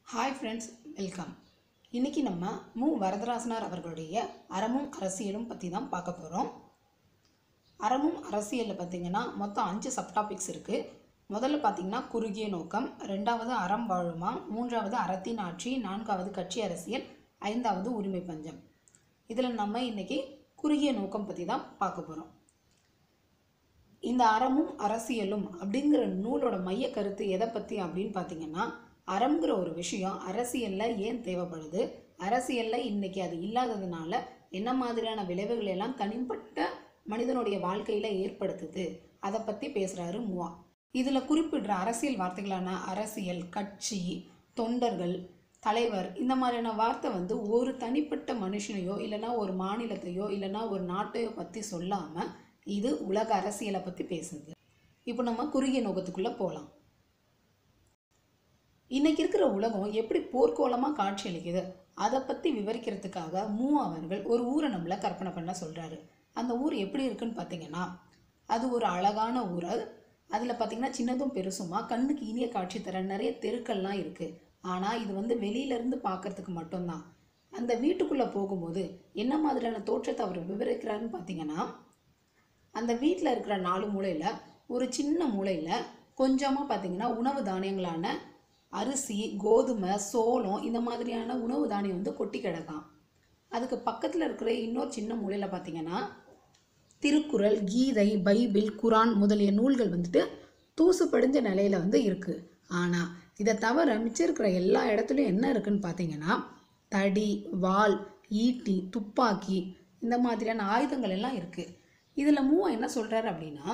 Hi friends, welcome. இன்றைக்கி நம்ம மு வரதராசனார் அவர்களுடைய அறமும் அரசியலும் பற்றி தான் பார்க்க போகிறோம். அறமும் அரசியலில் பார்த்திங்கன்னா மொத்தம் 5 சப்டாபிக்ஸ் இருக்குது. முதல்ல பார்த்திங்கன்னா குறுகிய நோக்கம், 2வது அறம் வாழுமா, 3வது அறத்தின் ஆட்சி, 4வது கட்சி அரசியல், 5வது உரிமை பஞ்சம். இதில் நம்ம இன்றைக்கி குறுகிய நோக்கம் பற்றி தான் பார்க்க போகிறோம். இந்த அறமும் அரசியலும் அப்படிங்கிற நூலோட மைய கருத்து எதை பற்றி அப்படின்னு பார்த்திங்கன்னா, அறம்ங்கிற ஒரு விஷயம் அரசியலில் ஏன் தேவைப்படுது, அரசியலில் இன்றைக்கி அது இல்லாததுனால என்ன மாதிரியான விளைவுகள் எல்லாம் தனிப்பட்ட மனிதனுடைய வாழ்க்கையில் ஏற்படுத்துது, அதை பற்றி பேசுகிறாரு மூவா. இதில் குறிப்பிடுற அரசியல் வார்த்தைகளான அரசியல், கட்சி, தொண்டர்கள், தலைவர், இந்த மாதிரியான வார்த்தை ஒரு தனிப்பட்ட மனுஷனையோ இல்லைனா ஒரு மாநிலத்தையோ இல்லைனா ஒரு நாட்டையோ பற்றி சொல்லாமல் இது உலக அரசியலை பற்றி பேசுது. இப்போ நம்ம குறுகிய நோக்கத்துக்குள்ளே போகலாம். இன்றைக்கி இருக்கிற உலகம் எப்படி போர்க்கோளமாக காட்சி அளிக்குது அதை பற்றி விவரிக்கிறதுக்காக அவர்கள் ஒரு ஊரை நம்மளை கற்பனை பண்ண சொல்கிறாரு. அந்த ஊர் எப்படி இருக்குன்னு பார்த்தீங்கன்னா, அது ஒரு அழகான ஊர். அதில் பார்த்திங்கன்னா சின்னதும் பெருசுமா கண்ணுக்கு இனிய காட்சி தர நிறைய தெருக்கள்லாம் இருக்குது. ஆனால் இது வெளியிலேருந்து பார்க்குறதுக்கு மட்டும்தான். அந்த வீட்டுக்குள்ளே போகும்போது என்ன மாதிரியான தோற்றத்தை அவர் விவரிக்கிறாருன்னு பார்த்தீங்கன்னா, அந்த வீட்டில் இருக்கிற 4 மூலையில் ஒரு சின்ன மூலையில் கொஞ்சமாக பார்த்திங்கன்னா உணவு தானியங்களான அரிசி, கோதுமை, சோளம், இந்த மாதிரியான உணவு தானியம் கொட்டி கிடக்கான். அதுக்கு பக்கத்தில் இருக்கிற இன்னொரு சின்ன மூலையில் பார்த்திங்கன்னா திருக்குறள், கீதை, பைபிள், குரான் முதலிய நூல்கள் தூசு படிஞ்ச நிலையில் இருக்குது. ஆனால் இதை தவிர மிச்சம் இருக்கிற எல்லா இடத்துலையும் என்ன இருக்குதுன்னு பார்த்தீங்கன்னா, தடி, வாள், ஈட்டி, துப்பாக்கி, இந்த மாதிரியான ஆயுதங்கள் எல்லாம் இருக்குது. இதில் என்ன சொல்கிறாரு அப்படின்னா,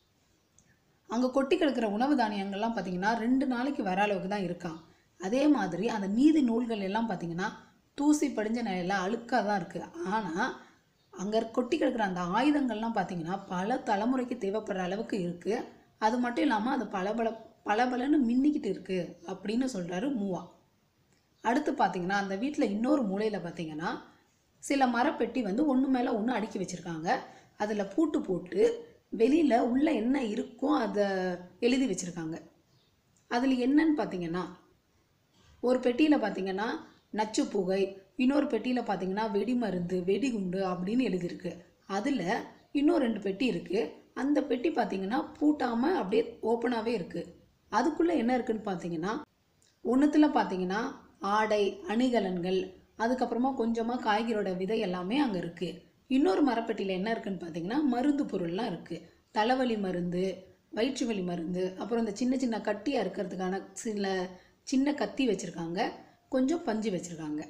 அங்கே கொட்டி கிடக்கிற உணவு தானியங்கள்லாம் பார்த்திங்கன்னா 2 நாளைக்கு வர அளவுக்கு தான் இருக்கான். அதே மாதிரி அந்த நீதி நூல்கள் எல்லாம் பார்த்திங்கன்னா தூசி படிஞ்ச நிலையில் அழுக்காக தான் இருக்குது. ஆனால் அங்கே கொட்டி கிடக்கிற அந்த ஆயுதங்கள்லாம் பார்த்திங்கன்னா பல தலைமுறைக்கு தேவைப்படுற அளவுக்கு இருக்குது. அது மட்டும் இல்லாமல் அது பலபலன்னு மின்னிக்கிட்டு இருக்குது அப்படின்னு சொல்கிறாரு மூவா. அடுத்து பார்த்திங்கன்னா அந்த வீட்டில் இன்னொரு மூலையில் பார்த்திங்கன்னா சில மரப்பெட்டி ஒன்று மேலே ஒன்று அடுக்கி வச்சுருக்காங்க. அதில் பூட்டு போட்டு வெளியில் உள்ளே என்ன இருக்கோ அதை எழுதி வச்சுருக்காங்க. அதில் என்னன்னு பார்த்தீங்கன்னா, ஒரு பெட்டியில் பார்த்தீங்கன்னா நச்சு புகை, இன்னொரு பெட்டியில் பார்த்தீங்கன்னா வெடிமருந்து, வெடிகுண்டு அப்படின்னு எழுதியிருக்கு. அதில் இன்னும் 2 பெட்டி இருக்குது. அந்த பெட்டி பார்த்தீங்கன்னா பூட்டாமல் அப்படியே ஓப்பனாகவே இருக்குது. அதுக்குள்ளே என்ன இருக்குதுன்னு பார்த்தீங்கன்னா, ஒன்றுத்தில் பார்த்தீங்கன்னா ஆடை, அணிகலன்கள், அதுக்கப்புறமா கொஞ்சமாக காய்கறியோட விதை எல்லாமே அங்கே இருக்குது. இன்னொரு மரப்பெட்டியில் என்ன இருக்குதுன்னு பார்த்தீங்கன்னா மருந்து பொருள்லாம் இருக்குது. தலைவலி மருந்து, வயிற்று வலி மருந்து, அப்புறம் இந்த சின்ன சின்ன கட்டியாக இருக்கிறதுக்கான சில சின்ன கத்தி வச்சுருக்காங்க, கொஞ்சம் பஞ்சு வச்சுருக்காங்க.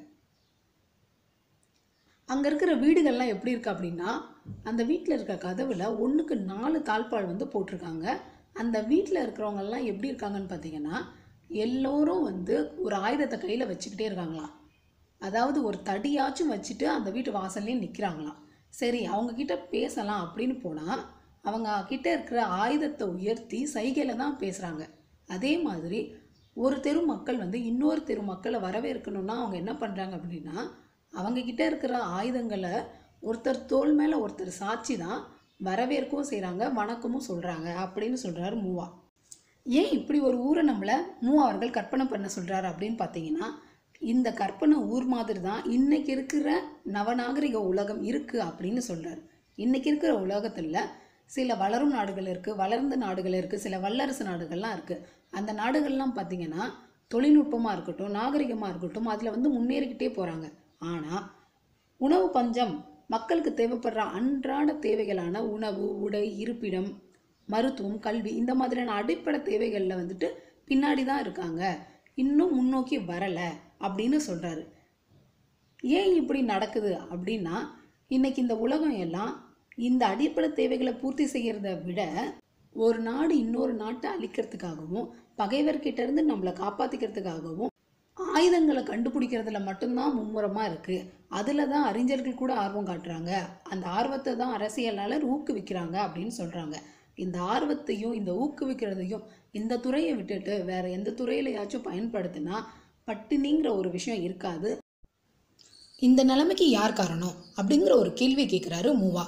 அங்கே இருக்கிற வீடுகள்லாம் எப்படி இருக்குது அப்படின்னா, அந்த வீட்டில் இருக்க கதவில் 1க்கு 4 தாழ்பால் போட்டிருக்காங்க. அந்த வீட்டில் இருக்கிறவங்கெல்லாம் எப்படி இருக்காங்கன்னு பார்த்தீங்கன்னா, எல்லோரும் ஒரு ஆயுதத்தை கையில் வச்சுக்கிட்டே இருக்காங்களாம். அதாவது ஒரு தடியாச்சும் வச்சுட்டு அந்த வீட்டு வாசல்லையும் நிற்கிறாங்களாம். சரி, அவங்கக்கிட்ட பேசலாம் அப்படின்னு போனால் அவங்க கிட்ட இருக்கிற ஆயுதத்தை உயர்த்தி சைகையில் தான் பேசுகிறாங்க. அதே மாதிரி ஒரு தெரு மக்கள் இன்னொரு தெரு மக்களை வரவேற்கணும்னா அவங்க என்ன பண்ணுறாங்க அப்படின்னா, அவங்கக்கிட்ட இருக்கிற ஆயுதங்களை ஒருத்தர் தோள் மேலே ஒருத்தர் சாட்சி தான் வரவேற்கவும் செய்கிறாங்க, வணக்கமும் சொல்கிறாங்க அப்படின்னு சொல்கிறாரு மூவா. ஏன் இப்படி ஒரு ஊரை நம்மளை மூவா அவர்கள் கற்பனை பண்ண சொல்கிறாரு அப்படின்னு பார்த்தீங்கன்னா, இந்த கற்பனை ஊர் மாதிரி தான் இன்றைக்கி இருக்கிற நவநாகரிக உலகம் இருக்குது அப்படின்னு சொல்கிறார். இன்றைக்கி இருக்கிற உலகத்தில் சில வளரும் நாடுகள் இருக்குது, வளர்ந்த நாடுகள் இருக்குது, சில வல்லரசு நாடுகள்லாம் இருக்குது. அந்த நாடுகள்லாம் பார்த்திங்கன்னா தொழில்நுட்பமாக இருக்கட்டும், நாகரிகமாக இருக்கட்டும், அதில் முன்னேறிக்கிட்டே போகிறாங்க. ஆனால் உணவு பஞ்சம், மக்களுக்கு தேவைப்படுற அன்றாட தேவைகளான உணவு, உடை, இருப்பிடம், மருத்துவம், கல்வி, இந்த மாதிரியான அடிப்படை தேவைகளில் பின்னாடி தான் இருக்காங்க, இன்னும் முன்னோக்கி வரலை அப்படின்னு சொல்கிறாரு. ஏன் இப்படி நடக்குது அப்படின்னா, இன்றைக்கி இந்த உலகம் எல்லாம் இந்த அடிப்படை தேவைகளை பூர்த்தி செய்கிறத விட ஒரு நாடு இன்னொரு நாட்டை அழிக்கிறதுக்காகவும் பகைவர்கிட்ட இருந்து நம்மளை காப்பாற்றிக்கிறதுக்காகவும் ஆயுதங்களை கண்டுபிடிக்கிறதுல மட்டும்தான் மும்முரமாக இருக்குது. அதில் தான் அறிஞர்கள் கூட ஆர்வம் காட்டுறாங்க. அந்த ஆர்வத்தை தான் அரசியலாளர் ஊக்குவிக்கிறாங்க அப்படின்னு சொல்கிறாங்க. இந்த ஆர்வத்தையும் இந்த ஊக்குவிக்கிறதையும் இந்த துறையை விட்டுட்டு வேறு எந்த துறையிலையாச்சும் பயன்படுத்தினா பட்டினிங்கிற ஒரு விஷயம் இருக்காது. இந்த நிலைமைக்கு யார் காரணம் அப்படிங்கிற ஒரு கேள்வி கேட்குறாரு மூவா.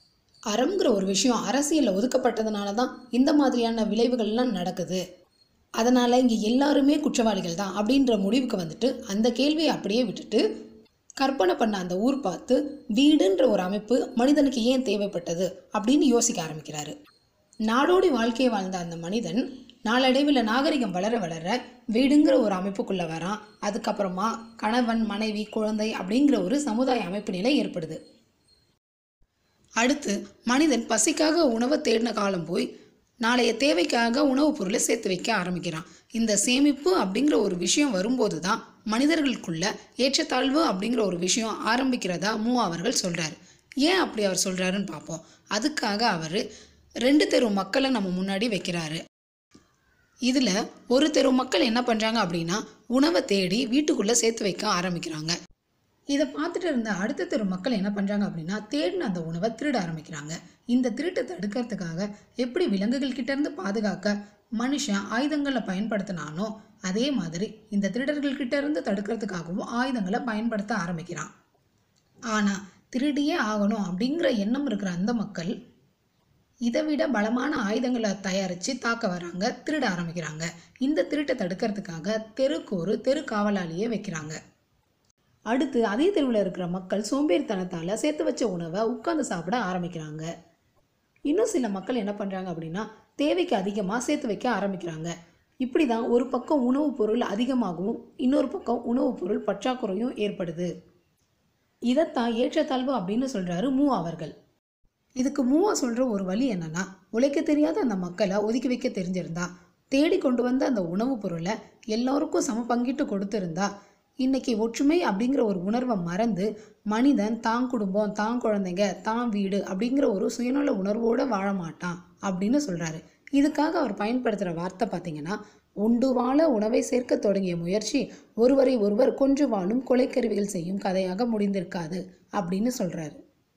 அறம்ங்கிற ஒரு விஷயம் அரசியலில் ஒதுக்கப்பட்டதுனால தான் இந்த மாதிரியான விளைவுகள்லாம் நடக்குது. அதனால் இங்கே எல்லாருமே குற்றவாளிகள் தான் அப்படின்ற முடிவுக்கு வந்துட்டு அந்த கேள்வியை அப்படியே விட்டுட்டு கற்பனை பண்ண அந்த ஊர் பார்த்து வீடுன்ற ஒரு அமைப்பு மனிதனுக்கு ஏன் தேவைப்பட்டது அப்படின்னு யோசிக்க ஆரம்பிக்கிறாரு. நாடோடி வாழ்க்கையை வாழ்ந்த அந்த மனிதன் நாளடைவில் நாகரிகம் வளர வளர வீடுங்கிற ஒரு அமைப்புக்குள்ளே வரான். அதுக்கப்புறமா கணவன் மனைவி குழந்தை அப்படிங்கிற ஒரு சமுதாய அமைப்பு நிலை ஏற்படுது. அடுத்து மனிதன் பசிக்காக உணவை தேடின காலம் போய் நாளைய தேவைக்காக உணவுப் பொருளை சேர்த்து வைக்க ஆரம்பிக்கிறான். இந்த சேமிப்பு அப்படிங்கிற ஒரு விஷயம் வரும்போது தான் மனிதர்களுக்குள்ள ஏற்றத்தாழ்வு அப்படிங்கிற ஒரு விஷயம் ஆரம்பிக்கிறதா அவர்கள் சொல்கிறார். ஏன் அப்படி அவர் சொல்கிறாருன்னு பார்ப்போம். அதுக்காக அவர் 2 தெரு மக்களை நம்ம முன்னாடி வைக்கிறாரு. இதில் ஒரு தெரு மக்கள் என்ன பண்ணுறாங்க அப்படின்னா உணவை தேடி வீட்டுக்குள்ளே சேர்த்து வைக்க ஆரம்பிக்கிறாங்க. இதை பார்த்துட்டு இருந்த அடுத்த தெரு மக்கள் என்ன பண்ணுறாங்க அப்படின்னா தேடின அந்த உணவை திருட ஆரம்பிக்கிறாங்க. இந்த திருட்டை தடுக்கிறதுக்காக எப்படி விலங்குகள் கிட்டேருந்து பாதுகாக்க மனுஷன் ஆயுதங்களை பயன்படுத்தினானோ அதே மாதிரி இந்த திருடர்கள் கிட்டேருந்து தடுக்கிறதுக்காகவும் ஆயுதங்களை பயன்படுத்த ஆரம்பிக்கிறான். ஆனால் திருடியே ஆகணும் அப்படிங்கிற எண்ணம் இருக்கிற அந்த மக்கள் இதை விட பலமான ஆயுதங்களை தயாரித்து தாக்க வராங்க, திருட ஆரம்பிக்கிறாங்க. இந்த திருட்டை தடுக்கிறதுக்காக தெருக்கு ஒரு தெரு காவலாளியே வைக்கிறாங்க. அடுத்து அதே தெருவில் இருக்கிற மக்கள் சோம்பேறித்தனத்தால் சேர்த்து வச்ச உணவை உட்காந்து சாப்பிட ஆரம்பிக்கிறாங்க. இன்னும் சில மக்கள் என்ன பண்ணுறாங்க அப்படின்னா தேவைக்கு அதிகமாக சேர்த்து வைக்க ஆரம்பிக்கிறாங்க. இப்படி தான் ஒரு பக்கம் உணவுப் பொருள் அதிகமாகவும் இன்னொரு பக்கம் உணவுப் பொருள் பற்றாக்குறையும் ஏற்படுது. இதைத்தான் ஏற்றத்தாழ்வு அப்படின்னு சொல்கிறாரு அவர்கள். இதுக்கு சொல்கிற ஒரு வழி என்னன்னா உழைக்க தெரியாத அந்த மக்களை ஒதுக்கி வைக்க தெரிஞ்சிருந்தா, தேடி கொண்டு வந்த அந்த உணவுப் பொருளை எல்லோருக்கும் சம பங்கிட்டு கொடுத்துருந்தா இன்னைக்கு ஒற்றுமை அப்படிங்கிற ஒரு உணர்வை மறந்து மனிதன் தான் குடும்பம் தான் குழந்தைங்க தான் வீடு அப்படிங்கிற ஒரு சுயநல உணர்வோடு வாழ மாட்டான் அப்படின்னு சொல்கிறாரு. இதுக்காக அவர் பயன்படுத்துகிற வார்த்தை பார்த்திங்கன்னா உண்டு வாழ உணவை சேர்க்க தொடங்கிய முயற்சி ஒருவரை ஒருவர் கொன்று வாழும் கொலைக்கருவிகள் செய்யும் கதையாக முடிந்திருக்காது அப்படின்னு சொல்கிறாரு.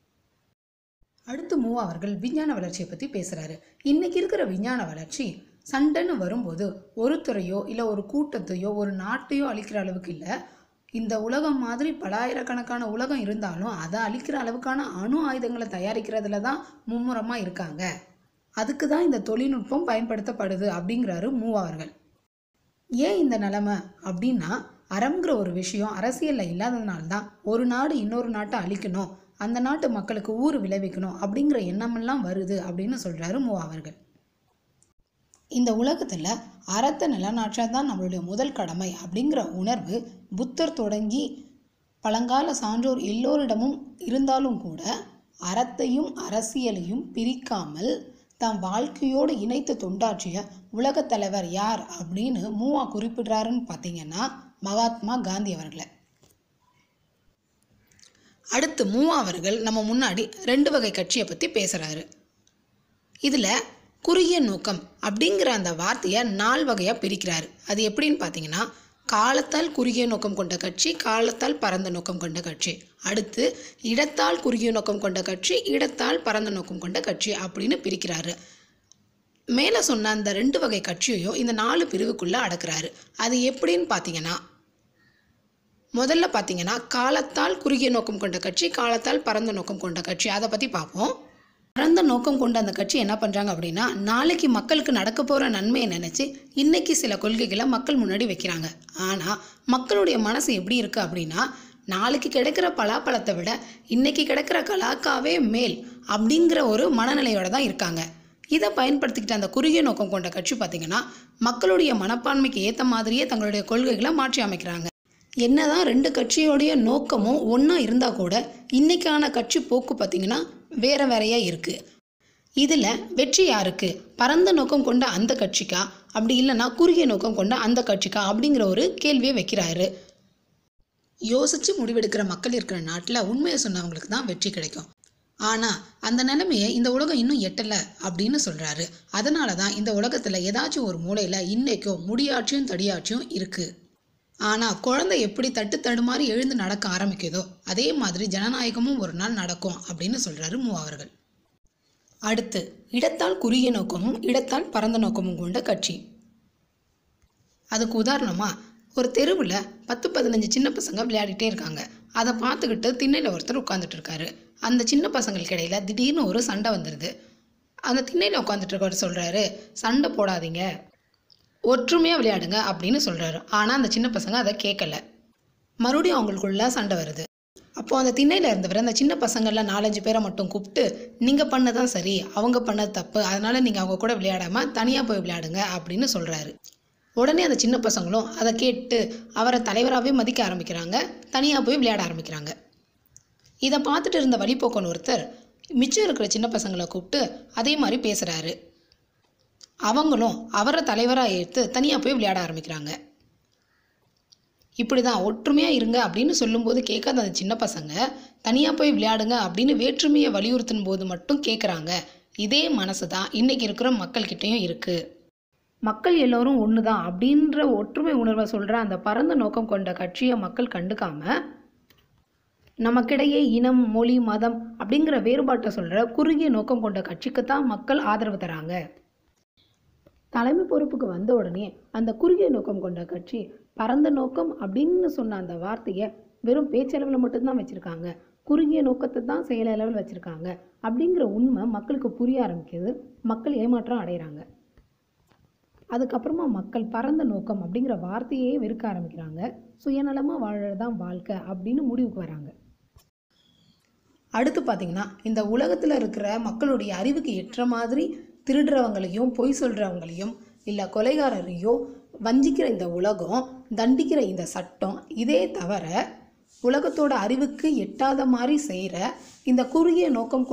அடுத்து அவர்கள் விஞ்ஞான வளர்ச்சியை பற்றி பேசுகிறாரு. இன்றைக்கி இருக்கிற விஞ்ஞான வளர்ச்சி சண்டைன்னு வரும்போது ஒரு துறையோ இல்லை ஒரு கூட்டத்தையோ ஒரு நாட்டையோ அழிக்கிற அளவுக்கு இல்லை. இந்த உலகம் மாதிரி பலாயிரக்கணக்கான உலகம் இருந்தாலும் அதை அழிக்கிற அளவுக்கான அணு ஆயுதங்களை தயாரிக்கிறதுல தான் மும்முரமாக இருக்காங்க. அதுக்கு தான் இந்த தொழில்நுட்பம் பயன்படுத்தப்படுது அப்படிங்கிறாரு அவர்கள். ஏன் இந்த நிலைமை அப்படின்னா அறம்ங்கிற ஒரு விஷயம் அரசியலில் இல்லாததுனால்தான் ஒரு நாடு இன்னொரு நாட்டை அழிக்கணும், அந்த நாட்டு மக்களுக்கு ஊறு விளைவிக்கணும் அப்படிங்கிற எண்ணமெல்லாம் வருது அப்படின்னு சொல்கிறாரு அவர்கள். இந்த உலகத்தில் அறத்தை நிலநாற்றதான் நம்மளுடைய முதல் கடமை அப்படிங்கிற உணர்வு புத்தர் தொடங்கி பழங்கால சான்றோர் எல்லோரிடமும் இருந்தாலும் கூட அறத்தையும் அரசியலையும் பிரிக்காமல் தம் வாழ்க்கையோடு இணைத்து தொண்டாற்றிய உலகத் தலைவர் யார் அப்படின்னு குறிப்பிடுறாருன்னு பார்த்தீங்கன்னா மகாத்மா காந்தி அவர்களை. அடுத்து அவர்கள் நம்ம முன்னாடி 2 வகை கட்சியை பற்றி பேசுகிறாரு. இதில் குறுகிய நோக்கம் அப்படிங்கிற அந்த வார்த்தையை 4 வகையாக பிரிக்கிறாரு. அது எப்படின்னு பார்த்தீங்கன்னா காலத்தால் குறுகிய நோக்கம் கொண்ட கட்சி, காலத்தால் பரந்த நோக்கம் கொண்ட கட்சி, அடுத்து இடத்தால் குறுகிய நோக்கம் கொண்ட கட்சி, இடத்தால் பரந்த நோக்கம் கொண்ட கட்சி அப்படின்னு பிரிக்கிறாரு. மேலே சொன்ன அந்த 2 வகை கட்சியையும் இந்த 4 பிரிவுக்குள்ளே அடக்குறாரு. அது எப்படின்னு பார்த்தீங்கன்னா முதல்ல பார்த்தீங்கன்னா காலத்தால் குறுகிய நோக்கம் கொண்ட கட்சி, காலத்தால் பரந்த நோக்கம் கொண்ட கட்சி, அதை பற்றி பார்ப்போம். பரந்த நோக்கம் கொண்ட அந்த கட்சி என்ன பண்ணுறாங்க அப்படின்னா நாளைக்கு மக்களுக்கு நடக்க போகிற நன்மையை நினச்சி இன்றைக்கி சில கொள்கைகளை மக்கள் முன்னாடி வைக்கிறாங்க. ஆனால் மக்களுடைய மனசு எப்படி இருக்குது அப்படின்னா நாளைக்கு கிடைக்கிற பலாப்பழத்தை விட இன்றைக்கி கிடைக்கிற கலாக்காவே மேல் அப்படிங்கிற ஒரு மனநிலையோடு தான் இருக்காங்க. இதை பயன்படுத்திக்கிட்ட அந்த குறுகிய நோக்கம் கொண்ட கட்சி பார்த்திங்கன்னா மக்களுடைய மனப்பான்மைக்கு ஏற்ற மாதிரியே தங்களுடைய கொள்கைகளை மாற்றி அமைக்கிறாங்க. என்னதான் 2 கட்சியோடைய நோக்கமும் ஒன்றா இருந்தால் கூட இன்றைக்கான கட்சி போக்கு பார்த்திங்கன்னா வேற வேறையாக இருக்குது. இதில் வெற்றி யாருக்கு? பரந்த நோக்கம் கொண்ட அந்த கட்சிக்கா, அப்படி இல்லைன்னா குறுகிய நோக்கம் கொண்ட அந்த கட்சிக்கா அப்படிங்கிற ஒரு கேள்வியை வைக்கிறாரு. யோசித்து முடிவெடுக்கிற மக்கள் இருக்கிற நாட்டில் உண்மையை சொன்னவங்களுக்கு தான் வெற்றி கிடைக்கும். ஆனால் அந்த நிலைமையை இந்த உலகம் இன்னும் எட்டலை அப்படின்னு சொல்கிறாரு. அதனால தான் இந்த உலகத்தில் ஏதாச்சும் ஒரு மூலையில் இன்றைக்கும் முடியாட்சியும் தடியாட்சியும் இருக்குது. ஆனால் குழந்தை எப்படி தட்டு தடுமாறி எழுந்து நடக்க ஆரம்பிக்குதோ அதே மாதிரி ஜனநாயகமும் ஒரு நாள் நடக்கும் அப்படின்னு சொல்கிறாரு அவர்கள். அடுத்து இடத்தால் குறுகிய நோக்கமும் இடத்தால் பரந்த நோக்கமும் கொண்ட கட்சி. அதுக்கு உதாரணமாக ஒரு தெருவில் 10-15 சின்ன பசங்க விளையாடிட்டே இருக்காங்க. அதை பார்த்துக்கிட்டு திண்ணையில் ஒருத்தர் உட்காந்துட்டு இருக்காரு. அந்த சின்ன பசங்களுக்கு இடையில திடீர்னு ஒரு சண்டை வந்துடுது. அந்த திண்ணையில் உட்காந்துட்டு இருக்கவர் சொல்கிறாரு, சண்டை போடாதீங்க, ஒற்றுமையாக விளையாடுங்க அப்படின்னு சொல்கிறாரு. ஆனால் அந்த சின்ன பசங்க அதை கேட்கல. மறுபடியும் அவங்களுக்குள்ள சண்டை வருது. அப்போது அந்த திண்ணையில் இருந்தவர் அந்த சின்ன பசங்களில் 4-5 பேரை மட்டும் கூப்பிட்டு, நீங்கள் பண்ணதான் சரி, அவங்க பண்ணது தப்பு, அதனால் நீங்கள் அவங்க கூட விளையாடாமல் தனியாக போய் விளையாடுங்க அப்படின்னு சொல்கிறாரு. உடனே அந்த சின்ன பசங்களும் அதை கேட்டு அவரை தலைவராகவே மதிக்க ஆரம்பிக்கிறாங்க, தனியாக போய் விளையாட ஆரம்பிக்கிறாங்க. இதை பார்த்துட்டு இருந்த வழிபோக்கன் ஒருத்தர் மிச்சம் இருக்கிற சின்ன பசங்களை கூப்பிட்டு அதே மாதிரி பேசுகிறாரு. அவங்களும் அவரை தலைவராக ஏற்று தனியாக போய் விளையாட ஆரம்பிக்கிறாங்க. இப்படி தான் ஒற்றுமையாக இருங்க அப்படின்னு சொல்லும்போது கேட்காத அந்த சின்ன பசங்க தனியாக போய் விளையாடுங்க அப்படின்னு வேற்றுமையை வலியுறுத்தும் போது மட்டும் கேட்குறாங்க. இதே மனசு தான் இன்றைக்கி இருக்கிற மக்கள்கிட்டையும் இருக்குது. மக்கள் எல்லோரும் ஒன்று தான் அப்படின்ற ஒற்றுமை உணர்வை சொல்கிற அந்த பரந்த நோக்கம் கொண்ட கட்சியை மக்கள் கண்டுக்காமல் நமக்கிடையே இனம், மொழி, மதம் அப்படிங்கிற வேறுபாட்டை சொல்கிற குறுகிய நோக்கம் கொண்ட கட்சிக்கு தான் மக்கள் ஆதரவு தராங்க. தலைமை பொறுப்புக்கு வந்த உடனே அந்த குறுகிய நோக்கம் கொண்ட கட்சி பரந்த நோக்கம் அப்படின்னு சொன்ன அந்த வார்த்தையை வெறும் பேச்சளவில் மட்டும்தான் வச்சுருக்காங்க, குறுகிய நோக்கத்தை தான் செயலளவில் வச்சுருக்காங்க அப்படிங்கிற உண்மை மக்களுக்கு புரிய ஆரம்பிக்குது. மக்கள் ஏமாற்றம் அடைகிறாங்க. அதுக்கப்புறமா மக்கள் பரந்த நோக்கம் அப்படிங்கிற வார்த்தையே வெறுக்க ஆரம்பிக்கிறாங்க. சுயநலமாக வாழறது தான் வாழ்க்கை அப்படின்னு முடிவுக்கு வராங்க. அடுத்து பார்த்திங்கன்னா, இந்த உலகத்தில் இருக்கிற மக்களுடைய அறிவுக்கு ஏற்ற மாதிரி திருடுறவங்களையும் பொய் சொல்கிறவங்களையும் இல்லை கொலைகாரரையோ வஞ்சிக்கிற இந்த உலகம், தண்டிக்கிற இந்த சட்டம், இதே தவிர உலகத்தோட அறிவுக்கு எட்டாத மாதிரி செய்கிற இந்த குறுகிய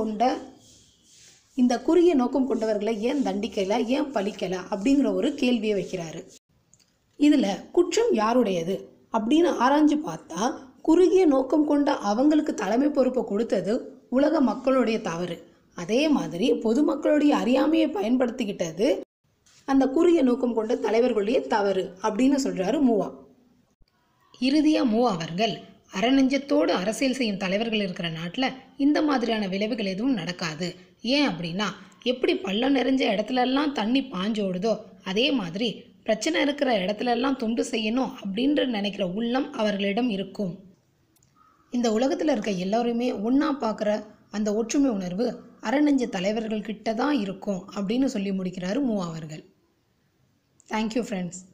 நோக்கம் கொண்டவர்களை ஏன் தண்டிக்கலை, ஏன் பழிக்கலை அப்படிங்கிற ஒரு கேள்வியை வைக்கிறாரு. இதில் குற்றம் யாருடையது அப்படின்னு ஆராய்ஞ்சு பார்த்தா குறுகிய நோக்கம் கொண்ட அவங்களுக்கு தலைமை பொறுப்பை கொடுத்தது உலக மக்களுடைய தவறு. அதே மாதிரி பொதுமக்களுடைய அறியாமையை பயன்படுத்திக்கிட்டது அந்த குறுகிய நோக்கம் கொண்ட தலைவர்களுடைய தவறு அப்படின்னு சொல்கிறாரு மூவா. இறுதியாக மூவா அவர்கள் அறநெஞ்சத்தோடு அரசியல் செய்யும் தலைவர்கள் இருக்கிற நாட்டில் இந்த மாதிரியான விளைவுகள் எதுவும் நடக்காது. ஏன் அப்படின்னா, எப்படி பள்ளம் நிறைஞ்ச இடத்துலலாம் தண்ணி பாஞ்சோடுதோ அதே மாதிரி பிரச்சனை இருக்கிற இடத்துலலாம் தொண்டு செய்யணும் அப்படின்ற நினைக்கிற உள்ளம் அவர்களிடம் இருக்கும். இந்த உலகத்தில் இருக்க எல்லோருமே ஒன்றா பார்க்குற அந்த ஒற்றுமை உணர்வு அறநெஞ்ச தலைவர்கள் கிட்ட தான் இருக்கும் அப்படின்னு சொல்லி முடிக்கிறாரு மூவா அவர்கள். Thank you friends.